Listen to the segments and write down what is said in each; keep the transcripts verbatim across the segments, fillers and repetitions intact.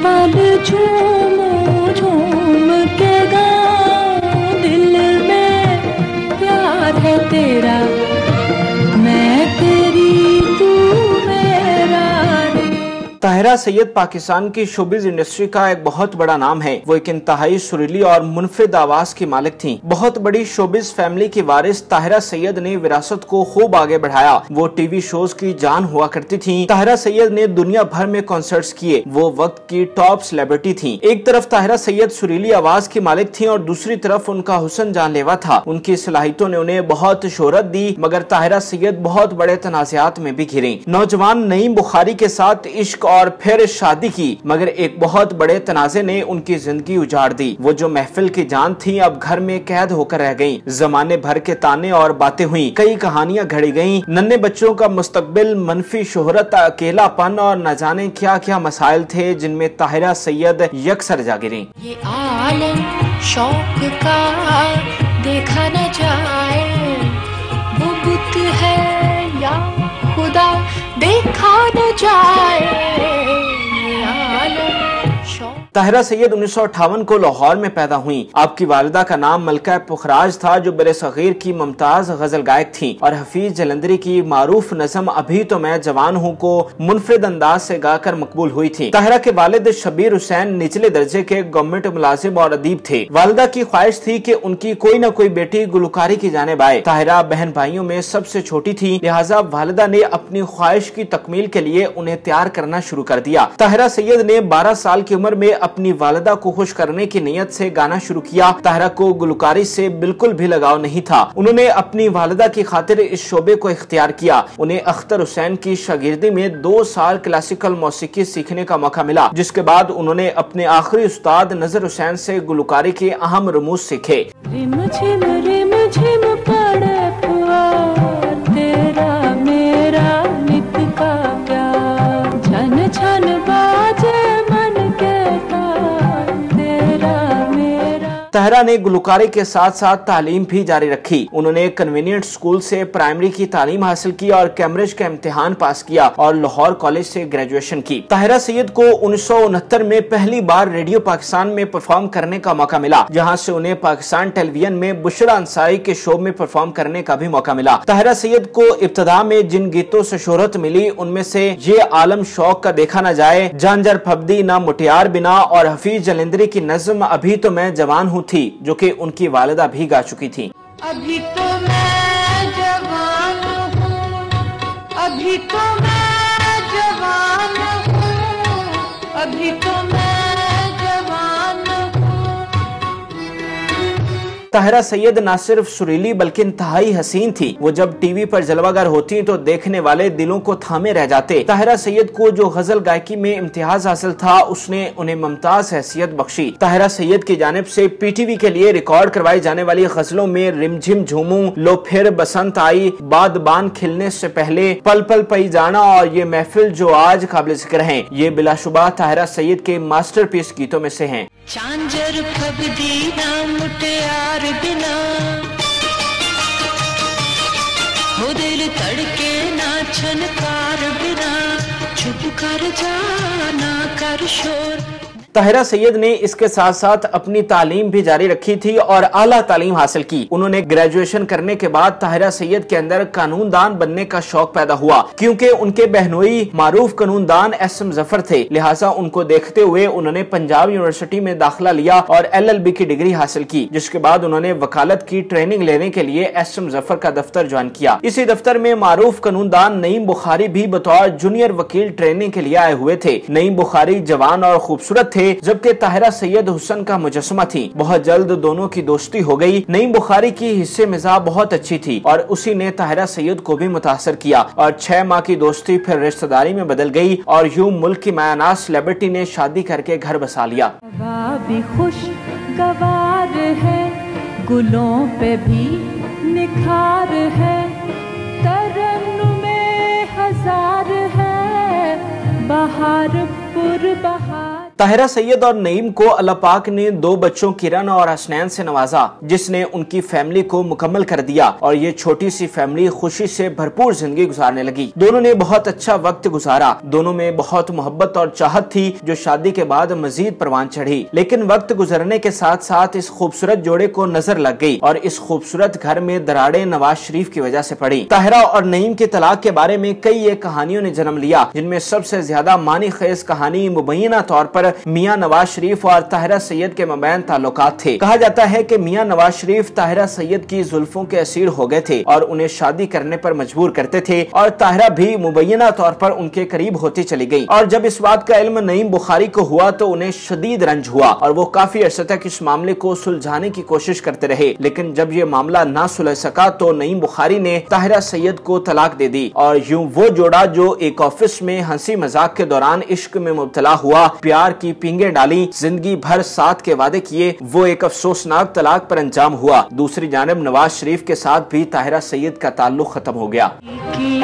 पल झूम झूम के गाऊं, दिल में प्यार है तेरा, मैं तेरी तू मेरा। ताहिरा सैयद पाकिस्तान की शोबिज इंडस्ट्री का एक बहुत बड़ा नाम है। वो एक इंतहाई सुरीली और मुनफरिद आवाज की मालिक थी। बहुत बड़ी शोबिज फैमिली की वारिस ताहिरा सैयद ने विरासत को खूब आगे बढ़ाया। वो टीवी शोज की जान हुआ करती थी। ताहिरा सैयद ने दुनिया भर में कॉन्सर्ट्स किए। वो वक्त की टॉप सेलिब्रिटी थी। एक तरफ ताहिरा सैयद सुरीली आवाज की मालिक थी और दूसरी तरफ उनका हुस्न जानलेवा था। उनकी सलाहियतों ने उन्हें बहुत शोहरत दी, मगर ताहिरा सैयद बहुत बड़े तनाज़ात में भी घिरी। नौजवान नईम बुखारी के साथ इश्क और फिर शादी की, मगर एक बहुत बड़े तनाजे ने उनकी जिंदगी उजाड़ दी। वो जो महफिल की जान थी अब घर में कैद होकर रह गईं। जमाने भर के ताने और बातें हुई, कई कहानियां घड़ी गईं। नन्हे बच्चों का मुस्तकबिल, मनफी शोहरत, अकेलापन और न जाने क्या क्या मसाइल थे जिनमें ताहिरा सैयद यकसर जा गिरी। ये आलम शौक का देखा न जाए, वो बुत है या खुदा देखा न जाए। ताहिरा सैयद उन्नीस सौ अट्ठावन को लाहौर में पैदा हुई। आपकी वालिदा का नाम मलका पुखराज था, जो बरे सगीर की मुमताज गजल गायक थी और हफीज जलंधरी की मारूफ नज़म अभी तो मैं जवान हूँ को मुनफरिद अंदाज से गाकर मकबूल हुई थी। ताहिरा के वालिद शबीर हुसैन निचले दर्जे के गवर्नमेंट मुलाजिम और अदीब थे। वालिदा की ख्वाहिश थी कि उनकी कोई न कोई बेटी गुलकारी की जानिब आए। ताहिरा बहन भाइयों में सबसे छोटी थी, लिहाजा वालिदा ने अपनी ख्वाहिश की तकमील के लिए उन्हें तैयार करना शुरू कर दिया। ताहिरा सैयद ने बारह साल की उम्र में अपनी वालिदा को खुश करने की नीयत से गाना शुरू किया। ताहिरा को गुलकारी से बिल्कुल भी लगाव नहीं था। उन्होंने अपनी वालिदा की खातिर इस शोबे को इख्तियार किया। उन्हें अख्तर हुसैन की शागिर्दी में दो साल क्लासिकल मौसीकी सीखने का मौका मिला, जिसके बाद उन्होंने अपने आखिरी उस्ताद नजर हुसैन से गुलकारी के अहम रमूज सीखे। रिम झिम रिम झिम पड़े फुआर, तेरा मेरा नित का प्यार, छन छन बाजे मन के तार, तेरा मेरा। ताहिरा ने गुलकारी के साथ साथ तालीम भी जारी रखी। उन्होंने कन्वीनियंट स्कूल से प्राइमरी की तालीम हासिल की और कैम्ब्रिज का इम्तिहान पास किया और लाहौर कॉलेज से ग्रेजुएशन की। ताहिरा सैयद को उन्नीस सौ उनहत्तर में पहली बार रेडियो पाकिस्तान में परफॉर्म करने का मौका मिला, जहां से उन्हें पाकिस्तान टेलीविजन में बुशरा अंसारी के शो में परफॉर्म करने का भी मौका मिला। ताहिरा सैयद को इब्तदा में जिन गीतों से शोहरत मिली उनमें से ये आलम शौक का देखा न जाए, जानजर फब्दी ना मुटियार बिना और हफीज जलंधरी की नज़म अभी तो मैं जवान हूँ थी, जो कि उनकी वालिदा भी गा चुकी थी। अभी तो मैं जवान हूँ, अभी तो मैं जवान हूँ, अभी तो मैं जवान हूँ। ताहिरा सैयद न सिर्फ सुरीली बल्कि इंतहाई हसीन थी। वो जब टीवी पर जलवागर होती तो देखने वाले दिलों को थामे रह जाते। ताहिरा सैयद को जो गजल गायकी में इम्तियाज हासिल था, उसने उन्हें मुमताज हैसियत बख्शी। ताहिरा सैयद की जानिब से पीटीवी के लिए रिकॉर्ड करवाई जाने वाली गजलों में रिमझिम झूमू, लो फिर बसंत आई, बादबान खिलने से पहले, पल पल पई जाना और ये महफिल जो आज काबिल जिक्र हैं, ये बिलाशुबा ताहिरा सैयद के मास्टरपीस गीतों में से हैं। चांजर फब्दी ना मुटियार बिना, हो दिल तड़के ना छनकार बिना, चुप कर जा ना कर शोर। ताहिरा सैयद ने इसके साथ साथ अपनी तालीम भी जारी रखी थी और आला तालीम हासिल की। उन्होंने ग्रेजुएशन करने के बाद ताहिरा सैयद के अंदर कानूनदान बनने का शौक पैदा हुआ, क्योंकि उनके बहनोई मारूफ कानूनदान एस एम जफर थे। लिहाजा उनको देखते हुए उन्होंने पंजाब यूनिवर्सिटी में दाखिला लिया और एल एल बी की डिग्री हासिल की, जिसके बाद उन्होंने वकालत की ट्रेनिंग लेने के लिए एस एम जफर का दफ्तर ज्वाइन किया। इसी दफ्तर में मारूफ कानूनदान नईम बुखारी भी बतौर जूनियर वकील ट्रेनिंग के लिए आए हुए थे। नईम बुखारी जवान और खूबसूरत थे, जबकि ताहिरा सैयद हुस्न का मुजस्समा थी। बहुत जल्द दोनों की दोस्ती हो गई। नईम बुखारी की हिस्से मिजाज बहुत अच्छी थी और उसी ने ताहिरा सैयद को भी मुतासर किया और छह माह की दोस्ती फिर रिश्तेदारी में बदल गई और यूं मुल्क की मायानाज सेलिब्रिटी ने शादी करके घर बसा लिया। भी खुश गवार है, गुलों पे भी निखार है, तरन्नुमे हजार है, बहार पुर बहार। ताहिरा सैयद और नईम को अल्लाह पाक ने दो बच्चों किरण और हसनैन से नवाजा, जिसने उनकी फैमिली को मुकम्मल कर दिया और ये छोटी सी फैमिली खुशी से भरपूर जिंदगी गुजारने लगी। दोनों ने बहुत अच्छा वक्त गुजारा। दोनों में बहुत मोहब्बत और चाहत थी जो शादी के बाद मजीद परवान चढ़ी। लेकिन वक्त गुजरने के साथ साथ इस खूबसूरत जोड़े को नजर लग गई और इस खूबसूरत घर में दरारें नवाज शरीफ की वजह से पड़ी। ताहिरा और नईम के तलाक के बारे में कई एक कहानियों ने जन्म लिया, जिनमें सबसे ज्यादा मानी खेज कहानी मुबैना तौर पर मियां नवाज शरीफ और ताहिरा सैयद के मबैन ताल्लुकात थे। कहा जाता है कि मियां नवाज शरीफ ताहिरा सैयद की जुल्फों के असीर हो गए थे और उन्हें शादी करने पर मजबूर करते थे और ताहिरा भी मुबैना तौर पर उनके करीब होती चली गई। और जब इस बात का इल्म नईम बुखारी को हुआ तो उन्हें शदीद रंज हुआ और वो काफी अर्से तक इस मामले को सुलझाने की कोशिश करते रहे। लेकिन जब ये मामला ना सुलझ सका तो नईम बुखारी ने ताहिरा सैयद को तलाक दे दी और यूं वो जोड़ा जो एक ऑफिस में हंसी मजाक के दौरान इश्क में मुब्तला हुआ, प्यार की पींगे डाली, जिंदगी भर साथ के वादे किए, वो एक अफसोसनाक तलाक पर अंजाम हुआ। दूसरी जानब नवाज शरीफ के साथ भी ताहिरा सैयद का ताल्लुक खत्म हो गया। की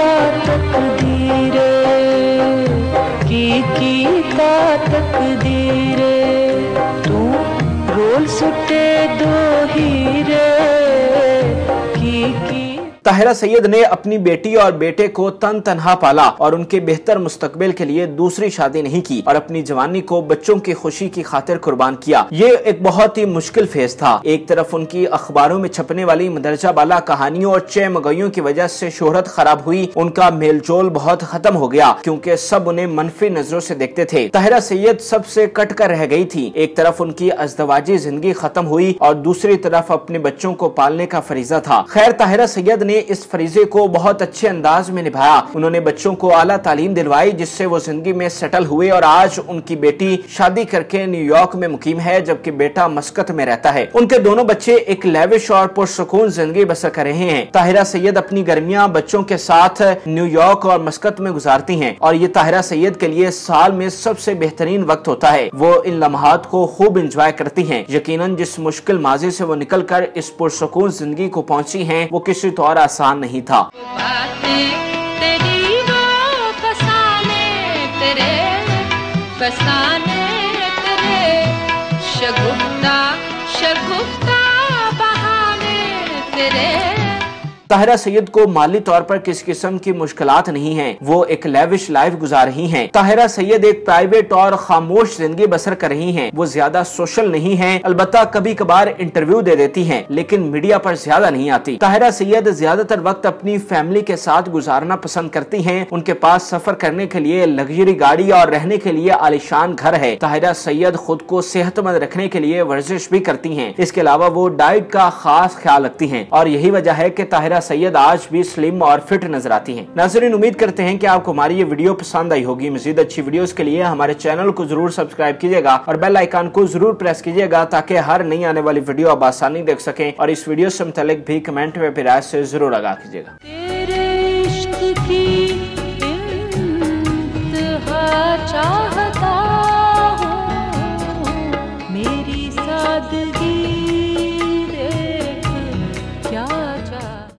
का तकदीर तू रोल सुटे दो हीरे की की। ताहिरा सैयद ने अपनी बेटी और बेटे को तन तनहा पाला और उनके बेहतर मुस्तकबिल के लिए दूसरी शादी नहीं की और अपनी जवानी को बच्चों की खुशी की खातिर कुर्बान किया। ये एक बहुत ही मुश्किल फेज था। एक तरफ उनकी अखबारों में छपने वाली मदरजा बाला कहानियों और चे मगइयों की वजह से शोहरत खराब हुई, उनका मेलजोल बहुत खत्म हो गया क्योंकि सब उन्हें मनफी नजरों से देखते थे। ताहिरा सैयद सबसे कट कर रह गई थी। एक तरफ उनकी अज़दवाजी जिंदगी खत्म हुई और दूसरी तरफ अपने बच्चों को पालने का फरीजा था। खैर, ताहिरा सैयद ने इस फरीजे को बहुत अच्छे अंदाज में निभाया। उन्होंने बच्चों को आला तालीम दिलवाई जिससे वो जिंदगी में सेटल हुए और आज उनकी बेटी शादी करके न्यूयॉर्क में मुकीम है जबकि बेटा मस्कत में रहता है। उनके दोनों बच्चे एक लेविश और पुरसुकून जिंदगी बसर कर रहे हैं। ताहिरा सैयद अपनी गर्मियां बच्चों के साथ न्यूयॉर्क और मस्कत में गुजारती हैं और ये ताहिरा सैयद के लिए साल में सबसे बेहतरीन वक्त होता है। वो इन लम्हात को खूब इंजॉय करती हैं। यकीनन जिस मुश्किल माजी से वो निकल कर इस पुरसुकून जिंदगी को पहुंची हैं वो किसी तौर आसान नहीं था। तेरी वो फसाने तेरे फसाने तेरे शगुफ्ता शगुफ्ता बहाने तेरे। ताहिरा सैयद को माली तौर पर किस किस्म की मुश्किलात नहीं हैं। वो एक लेविश लाइफ गुजार रही हैं। ताहिरा सैयद एक प्राइवेट और खामोश जिंदगी बसर कर रही हैं। वो ज्यादा सोशल नहीं हैं, अलबत्ता कभी कभार इंटरव्यू दे देती हैं लेकिन मीडिया पर ज्यादा नहीं आती। ताहिरा सैयद ज्यादातर वक्त अपनी फैमिली के साथ गुजारना पसंद करती हैं। उनके पास सफर करने के लिए लग्जरी गाड़ी और रहने के लिए आलिशान घर है। ताहिरा सैयद खुद को सेहतमंद रखने के लिए वर्जिश भी करती हैं। इसके अलावा वो डाइट का खास ख्याल रखती हैं और यही वजह है कि ताहिरा सैयद आज भी स्लिम और फिट नजर आती हैं। नाज़रीन, उम्मीद करते हैं कि आपको हमारी ये वीडियो पसंद आई होगी। मजीद अच्छी वीडियोस के लिए हमारे चैनल को जरूर सब्सक्राइब कीजिएगा और बेल आइकन को जरूर प्रेस कीजिएगा ताकि हर नई आने वाली वीडियो आप आसानी देख सकें और इस वीडियो से मुतालिक भी कमेंट में राय से जरूर आगाह कीजिएगा। तेरे इश्क की इंतहा